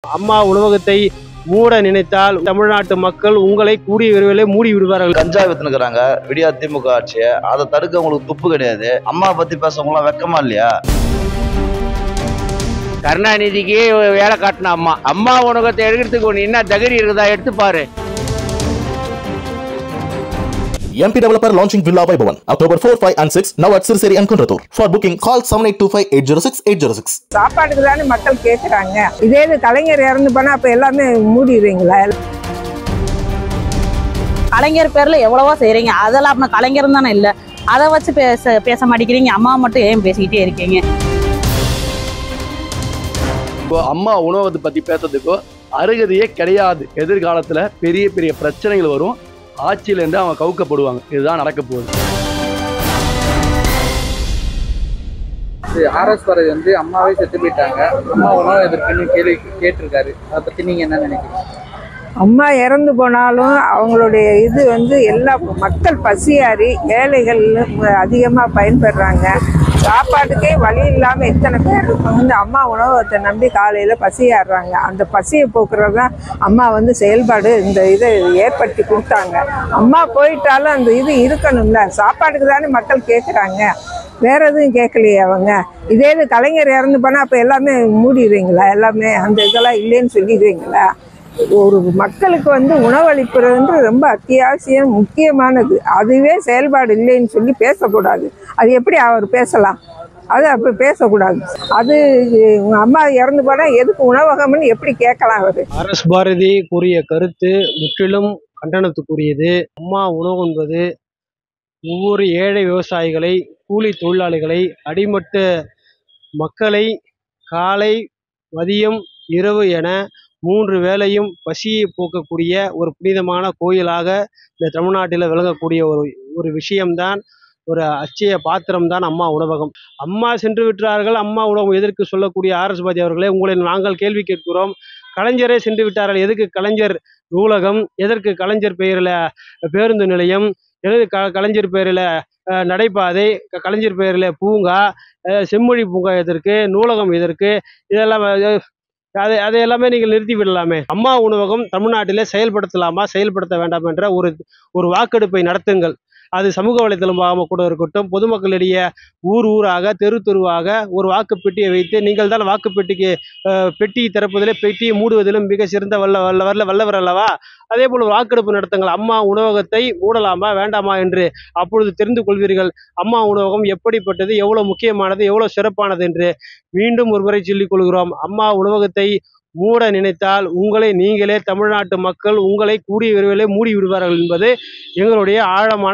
அம்மா உணவகத்தை மூட நினைத்தால் தமிழ்நாட்டு மக்கள் உங்களை கூடிய விரைவிலே மூடி விடுவார்கள். கஞ்சா வித்துனுக்குறாங்க விடியா திமுக ஆட்சியை. அதை தடுக்க உங்களுக்கு துப்பு கிடையாது. அம்மா பத்தி பேசவங்களாம் வெக்கமா இல்லையா? கருணாநிதிக்கு வேலை காட்டின அம்மா உணவகத்தை எடுக்கிறதுக்கு ஒன்று என்ன தகுதி இருக்குதா எடுத்து பாரு. MP Developer launching Villa Vaibhavan October 4, 5 and 6 now at Sirseri and Kunratur. For booking call 7825806806. சாப்பாட்டுக்கு தானே மக்கள் கேட்குறாங்க. இதே இது கலைஞர் இறந்து போனா அப்ப எல்லாமே மூடிடுவீங்களா? கலைஞர் பேர்ல எவ்வளவோ செய்றீங்க, அதெல்லாம் அப்ப கலைஞர் தானே இல்ல, அதை வச்சு பேச மாட்டேங்கிறீங்க. அம்மா மட்டும் ஏன் பேசிக்கிட்டே இருக்கீங்க? இப்போ அம்மா உணவகத்தை பத்தி பேசுறதுக்கோ அருகதையே கிடையாது. எதிர்காலத்துல பெரிய பெரிய பிரச்சனைகள் வரும். ஆட்சியிலேருந்து அவங்க கவுக்கப்படுவாங்க. இதுதான் நடக்க போகுது. RS பாரதி வந்து அம்மாவே செத்து போயிட்டாங்க, அம்மா உணவு எதற்குன்னு கேள்வி கேட்டிருக்காரு. அதை பத்தி நீங்க என்ன நினைக்கிறீங்க? அம்மா இறந்து போனாலும் அவங்களுடைய இது வந்து எல்லா மக்கள் பசியாரி ஏழைகள் அதிகமாக பயன்படுறாங்க. சாப்பாட்டுக்கே வழி இல்லாமல் இத்தனை பேர் வந்து அம்மா உணவகத்தை நம்பி காலையில் பசியாடுறாங்க. அந்த பசியை போக்குறது தான் அம்மா வந்து செயல்பாடு இந்த இதை ஏற்படுத்தி கொடுத்தாங்க. அம்மா போயிட்டாலும் அந்த இது இருக்கணும்ல, சாப்பாட்டுக்கு தானே மக்கள் கேட்குறாங்க, வேற எதுவும் கேட்கலையே அவங்க. இதே இது கலைஞர் இறந்து போனால் அப்போ எல்லாமே மூடிடுவீங்களா? எல்லாமே அந்த இதெல்லாம் இல்லைன்னு சொல்லிடுவீங்களா? ஒரு மக்களுக்கு வந்து உணவளிப்புறது ரொம்ப அத்தியாவசியம், முக்கியமானது. அதுவே செயல்பாடு இல்லைன்னு சொல்லி பேசக்கூடாது. அது எப்படி அவர் பேசலாம்? அது அப்போ பேசக்கூடாது. அது அம்மா இறந்து போனால் எதுக்கு உணவகம்னு எப்படி கேட்கலாம்? அவர் RS பாரதி கூறிய கருத்து முற்றிலும் கண்டனத்துக்குரியது. அம்மா உணவு என்பது ஒவ்வொரு ஏழை விவசாயிகளை, கூலி தொழிலாளிகளை, அடிமட்ட மக்களை காலை மதியம் இரவு என 3 வேளையும் பசியை போக்கக்கூடிய ஒரு புனிதமான கோயிலாக இந்த தமிழ்நாட்டில் விளங்கக்கூடிய ஒரு விஷயம்தான், ஒரு அச்சய பாத்திரம்தான் அம்மா உணவகம். அம்மா சென்று விட்டார்கள், அம்மா உணவகம் எதற்கு சொல்லக்கூடிய RS பாரதி அவர்களே, உங்களை நாங்கள் கேள்வி கேட்கிறோம். கலைஞரே சென்று விட்டார்கள், எதுக்கு கலைஞர் நூலகம், எதற்கு கலைஞர் பெயரில் பேருந்து நிலையம், எதற்கு கலைஞர் பெயரில் நடைபாதை, கலைஞர் பெயரில் பூங்கா, செம்மொழி பூங்கா எதற்கு, நூலகம் எதற்கு? இதெல்லாம் அதை எல்லாமே நீங்கள் நிறுத்தி விடலாமே. அம்மா உணவகம் தமிழ்நாட்டிலே செயல்படுத்தலாமா, செயல்படுத்த வேண்டாம் என்ற ஒரு வாக்கெடுப்பை நடத்துங்கள். அது சமூக வலைத்தளமாக கூட இருக்கட்டும், பொதுமக்களிடையே ஊராக தெருவாக ஒரு வாக்குப்பெட்டியை வைத்து, நீங்கள் தான் வாக்குப்பெட்டிக்கு பெட்டி திறப்பதிலே பெட்டியை மூடுவதிலும் மிக சிறந்த வல்லவர் அல்லவா? அதே போல் வாக்கெடுப்பு நடத்துங்கள். அம்மா உணவகத்தை மூடலாமா வேண்டாமா என்று அப்பொழுது தெரிந்து கொள்வீர்கள். அம்மா உணவகம் எப்படிப்பட்டது, எவ்வளவு முக்கியமானது, எவ்வளவு சிறப்பானது என்று மீண்டும் ஒருமுறை சொல்லிக் கொள்கிறோம். அம்மா உணவகத்தை மூட நினைத்தால் உங்களை நீங்களே, தமிழ்நாட்டு மக்கள் உங்களை கூடிய விரைவிலே மூடி விடுவார்கள் என்பது எங்களுடைய ஆழமான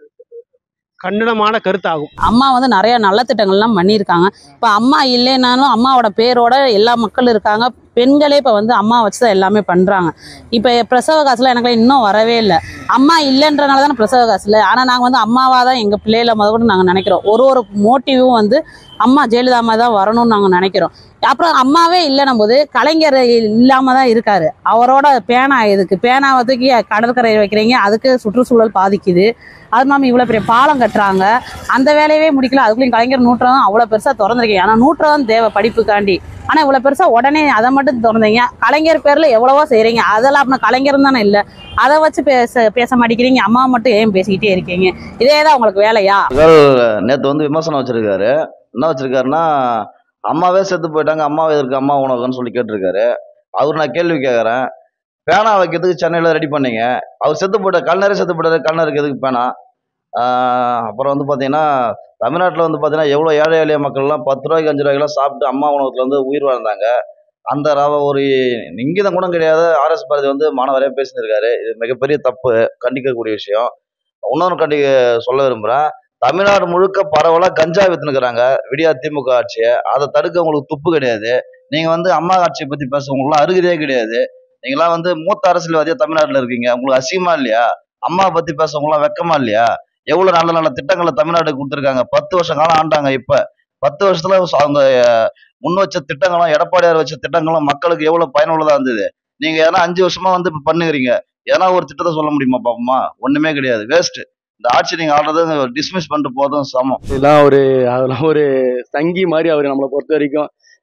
கண்டனமான கருத்தாகும். அம்மா வந்து நிறைய நல்ல திட்டங்கள்லாம் பண்ணியிருக்காங்க. இப்போ அம்மா இல்லைனாலும் அம்மாவோட பேரோட எல்லா மக்களும் இருக்காங்க. பெண்களே இப்போ வந்து அம்மா வச்சு தான் எல்லாமே பண்ணுறாங்க. இப்போ பிரசவ காசுலாம் எனக்கு இன்னும் வரவே இல்லை. அம்மா இல்லைன்றனால தானே பிரசவ காசு இல்லை. ஆனால் நாங்கள் வந்து அம்மாவாக தான் எங்கள் பிள்ளைகளை முதல்கொண்டு நாங்கள் நினைக்கிறோம். ஒரு மோட்டிவும் வந்து அம்மா ஜெயலலிதா அம்மா தான் வரணும்னு நாங்கள் நினைக்கிறோம். அப்புறம் அம்மாவே இல்லைன்னும் போது கலைஞர் இல்லாமல் தான் இருக்காரு. அவரோட பேனா எதுக்கு? பேனாவதுக்கு கடற்கரை வைக்கிறீங்க, அதுக்கு சுற்றுச்சூழல் பாதிக்குது. அது இல்லாமல் இவ்வளோ பெரிய பாலம் கட்டுறாங்க, அந்த வேலையவே முடிக்கல. அதுக்குள்ளேயும் கலைஞர் நூற்றாண்டும் அவ்வளோ பெருசாக திறந்துருக்கீங்க. ஆனால் நூற்றாண்டும் தேவை படிப்புக்காண்டி. ஆனால் இவ்வளோ பெருசாக உடனே அதை மட்டும் திறந்தீங்க. கலைஞர் பேரில் எவ்வளவோ செய்கிறீங்க, அதெல்லாம் அப்போ கலைஞர் தானே இல்லை, அதை வச்சு பேச மாட்டேங்கிறீங்க. அம்மா மட்டும் ஏன் பேசிக்கிட்டே இருக்கீங்க? இதே தான் உங்களுக்கு வேலையா? நேற்று வந்து விமர்சனம் வச்சிருக்காரு. என்ன வச்சிருக்காருன்னா, அம்மாவே செத்து போயிட்டாங்க, அம்மாவே இருக்கு அம்மா உணவகம்னு சொல்லி கேட்டிருக்காரு. அவர் நான் கேள்வி கேட்குறேன், பேனா வைக்கிறதுக்கு சென்னையில் ரெடி பண்ணீங்க, அவர் செத்து போயிட்ட கலைஞரே செத்து போயிட்டாரு, கலைஞருக்கு எதுக்கு பேனா? அப்புறம் வந்து பார்த்தீங்கன்னா, தமிழ்நாட்டில் வந்து பார்த்தீங்கன்னா எவ்வளோ ஏழை எளிய மக்கள்லாம் 10 ரூபாய்க்கு 5 ரூபாய்க்கெல்லாம் சாப்பிட்டு அம்மா உணவகத்தில் வந்து உயிர் வாழ்ந்தாங்க. அந்த ஒரு இங்கிதம் கூட கிடையாது. RS பாரதி வந்து மாணவரே பேசியிருக்காரு. இது மிகப்பெரிய தப்பு, கண்டிக்கக்கூடிய விஷயம். இன்னொன்று சொல்ல விரும்புகிறேன், தமிழ்நாடு முழுக்க பரவலாக கஞ்சா வித்துனுக்குறாங்க விடியா திமுக ஆட்சியை. அதை தடுக்க உங்களுக்கு துப்பு கிடையாது. நீங்கள் வந்து அம்மா ஆட்சியை பற்றி பேசுறவங்களாம் அருகதையே கிடையாது. நீங்களாம் வந்து மூத்த அரசியல்வாதியாக தமிழ்நாட்டில் இருக்கீங்க, உங்களுக்கு அசிங்கமா இல்லையா? அம்மா பற்றி பேசுறவங்களாம் வெக்கமா இல்லையா? எவ்வளோ நல்ல நல்ல திட்டங்களை தமிழ்நாட்டுக்கு கொடுத்துருக்காங்க. 10 வருஷ காலம் ஆண்டாங்க. இப்போ 10 வருஷத்துல அவங்க முன் வச்ச திட்டங்களும், எடப்பாடியார் வச்ச திட்டங்களும் மக்களுக்கு எவ்வளோ பயனுள்ளதாக இருந்தது. நீங்கள் ஏன்னா 5 வருஷமா வந்து இப்போ பண்ணுகிறீங்க, ஏன்னா ஒரு திட்டத்தை சொல்ல முடியுமா பாப்பமா? ஒன்றுமே கிடையாது, வேஸ்ட். இந்த ஆட்சி நீங்கள் ஆடுறது டிஸ்மிஸ் பண்ணிட்டு போதும் சமம். அதெல்லாம் ஒரு சங்கி மாதிரி அவர் நம்மளை பொறுத்த வரைக்கும்.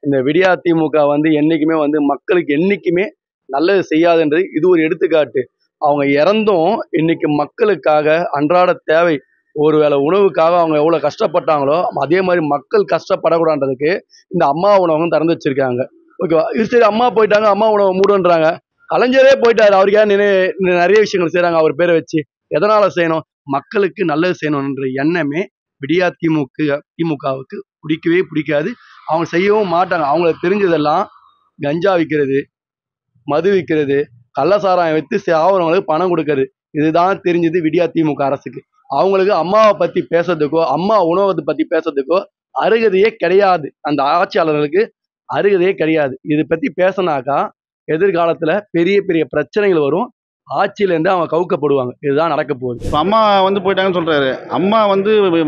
இந்த விடியா திமுக வந்து என்னைக்குமே வந்து மக்களுக்கு என்னைக்குமே நல்லது செய்யாதுன்றது இது ஒரு எடுத்துக்காட்டு. அவங்க இறந்தும் இன்னைக்கு மக்களுக்காக அன்றாட தேவை ஒரு வேளை உணவுக்காக அவங்க எவ்வளோ கஷ்டப்பட்டாங்களோ அதே மாதிரி மக்கள் கஷ்டப்படக்கூடாதுன்றதுக்கு இந்த அம்மா உணவகம் திறந்து வச்சிருக்காங்க. ஓகேவா? இது சரி, அம்மா போயிட்டாங்க, அம்மா உணவு மூடுன்றாங்க. கலைஞரே போயிட்டாரு, அவருக்கே நிறைய விஷயங்கள் செய்கிறாங்க அவர் பேரை வச்சு. எதனால செய்யணும்? மக்களுக்கு நல்லது செய்யணுன்ற எண்ணமே விடியா திமுகவுக்கு பிடிக்கவே பிடிக்காது. அவங்க செய்யவும் மாட்டாங்க. அவங்களுக்கு தெரிஞ்சதெல்லாம் கஞ்சா விற்கிறது, மது விற்கிறது, கள்ளசாராயம் விற்று சாவரவங்களுக்கு பணம் கொடுக்கறது. இதுதான் தெரிஞ்சது விடியா திமுக அரசுக்கு. அவங்களுக்கு அம்மாவை பற்றி பேசுறதுக்கோ அம்மா உணவகத்தை பற்றி பேசுறதுக்கோ அருகதையே கிடையாது. அந்த ஆட்சியாளர்களுக்கு அருகதையே கிடையாது. இதை பற்றி பேசினாக்கா எதிர்காலத்தில் பெரிய பெரிய பிரச்சனைகள் வரும். ஆட்சியிலேருந்து அவங்க கவுக்கப்படுவாங்க. இதுதான் நடக்க போகுது. இப்போ அம்மா வந்து போயிட்டாங்கன்னு சொல்றாரு. அம்மா வந்து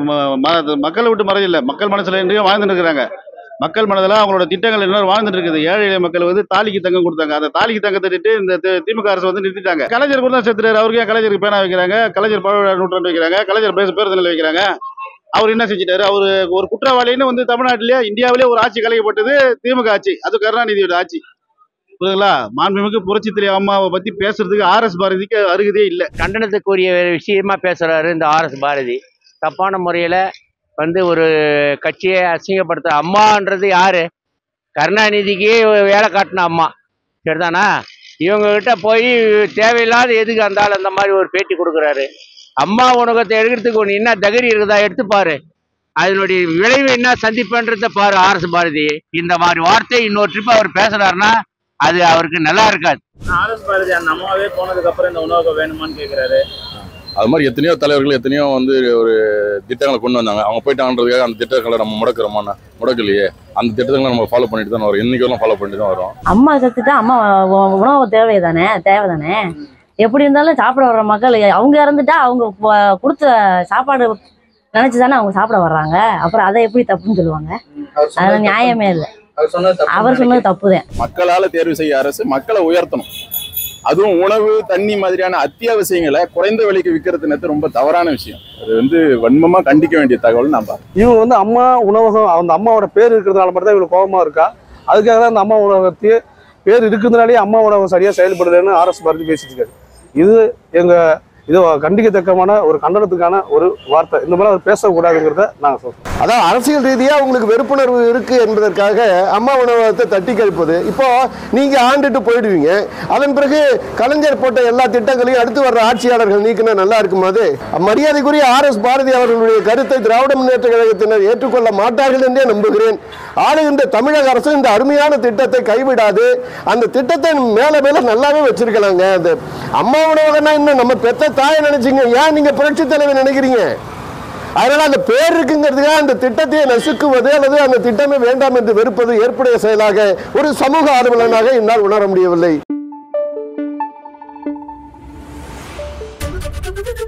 மக்களை விட்டு மறையில்லை, மக்கள் மனசுல இன்றையும் வாழ்ந்துட்டு இருக்கிறாங்க. மக்கள் மனதில் அவங்களோட திட்டங்கள் எல்லாரும் வாழ்ந்துட்டு இருக்குது. ஏழை எளிய மக்கள் வந்து தாலிக்கு தங்கம் கொடுத்தாங்க. அந்த தாலிக்கு தங்கத்தை திட்டு இந்த திமுக அரசு வந்து நிறுத்திட்டாங்க. கலைஞர் கூட தான் செத்துறாரு. அவருக்கு ஏன் கலைஞருக்கு பேனா வைக்கிறாங்க? கலைஞர் நூற்றாண்டு வைக்கிறாங்க, கலைஞர் பேருந்து நிலை வைக்கிறாங்க. அவர் என்ன செஞ்சிட்டாரு? அவரு ஒரு குற்றவாளின்னு வந்து தமிழ்நாட்டிலேயே இந்தியாவிலே ஒரு ஆட்சி கலைக்கப்பட்டது திமுக ஆட்சி. அது கருணாநிதியோட ஆட்சி. புரியுதுங்களா? மாண்புமிகு புரட்சி தலைவி அம்மாவை பத்தி பேசுறதுக்கு ஆர்எஸ் பாரதிக்கு அருகதே இல்லை. கண்டனத்துக்குரிய விஷயமா பேசுறாரு இந்த ஆர்எஸ் பாரதி. தப்பான முறையில் வந்து ஒரு கட்சியை அசிங்கப்படுத்த. அம்மான்றது யாரு? கருணாநிதிக்கு வேலை காட்டின அம்மா, சரிதானா? இவங்ககிட்ட போய் தேவையில்லாத எதுக்கு அந்த ஆள் அந்த மாதிரி ஒரு பேட்டி கொடுக்குறாரு? அம்மா உணவகத்தை எடுக்கிறதுக்கு ஒன்று என்ன தகுதி இருக்குதா எடுத்துப்பாரு. அதனுடைய விளைவு என்ன சந்திப்புன்றத பாரு. ஆர்எஸ் பாரதி இந்த மாதிரி வார்த்தை இன்னொரு ட்ரிப் அவர் பேசுறாருன்னா அது அவருக்கு நல்லா இருக்காது. ஆர்எஸ் பாரதி அந்த அம்மாவே போனதுக்கு அப்புறம் இந்த உணவகம் வேணுமான்னு கேட்கிறாரு. அது மாதிரி எத்தனையோ தலைவர்கள் எத்தனையோ வந்து ஒரு திட்டங்களை கொண்டு வந்தாங்க. அவங்க போயிட்டாங்கன்றதுக்காக அந்த திட்டங்களை நம்ம முடக்கிறோமாண்ணா? முடக்கலையே. அந்த திட்டங்களை நம்ம ஃபாலோ பண்ணிட்டு தான் வரோம். இன்னைக்கு ஃபாலோ பண்ணிட்டு தான் வரோம். அம்மா செத்துட்டா அம்மா உணவு தேவை தானே. எப்படி இருந்தாலும் சாப்பிட வர்ற மக்கள் அவங்க இறந்துட்டா அவங்க கொடுத்த சாப்பாடு நினைச்சு தானே அவங்க சாப்பிட வர்றாங்க. அப்புறம் அதை எப்படி தப்புன்னு சொல்லுவாங்க? அது நியாயமே இல்லை. அவர் சொன்னது தப்புதான். மக்களால தேர்வு செய்ய அரசு மக்களை உயர்த்தணும். அதுவும் உணவு தண்ணி மாதிரியான அத்தியாவசியங்களை குறைந்த விலைக்கு விற்கிறது ரொம்ப தவறான விஷயம். அது வந்து வன்மமா கண்டிக்க வேண்டிய தகவல் நான் பார்க்கிறேன். இவங்க வந்து அம்மா உணவகம் அந்த அம்மாவோட பேர் இருக்கிறதுனால மட்டும் தான் இவங்களுக்கு கோபமா இருக்கா? அதுக்காக தான் அந்த அம்மா உணவகத்தையே பேர் இருக்கிறதுனாலே அம்மா உணவகம் சரியா செயல்படுதுன்னு ஆர்எஸ் பாரதி பேசிட்டு இருக்காரு. இது இது கண்டிக்கத்தக்கமான ஒரு கண்டனத்துக்கான ஒரு வார்த்தை. இந்த மாதிரி அவர் பேசக்கூடாதுங்கிறத நாங்கள் சொல்றோம். அதான் அரசியல் ரீதியாக உங்களுக்கு வெறுப்புணர்வு இருக்கு என்பதற்காக அம்மா உணவகத்தை தட்டி கழிப்பது. இப்போ நீங்க ஆண்டுட்டு போயிடுவீங்க. அதன் பிறகு கலைஞர் போட்ட எல்லா திட்டங்களையும் அடுத்து வர்ற ஆட்சியாளர்கள் நீக்கினா நல்லா இருக்குமாது? மரியாதைக்குரிய ஆர்எஸ் பாரதி அவர்களுடைய கருத்தை திராவிட முன்னேற்ற கழகத்தினர் ஏற்றுக்கொள்ள மாட்டார்கள் என்றே நம்புகிறேன். ஆளுகின்ற தமிழக அரசு இந்த அருமையான திட்டத்தை கைவிடாது. அந்த திட்டத்தை மேல மேல நல்லாவே வச்சிருக்கலாங்க. அந்த அம்மா உணவகம்னா இன்னும் நம்ம பெத்த தாயை நினைச்சீங்க. ஏன் நீங்க புரட்சி தலைவர் நினைக்கிறீங்க? அதனால அந்த பேர் இருக்குங்கிறதுக்காக அந்த திட்டத்தையே நசுக்குவது அல்லது அந்த திட்டமே வேண்டாம் என்று வெறுப்பது ஏற்புடைய செயலாக ஒரு சமூக ஆர்வலனாக என்னால் உணர முடியவில்லை.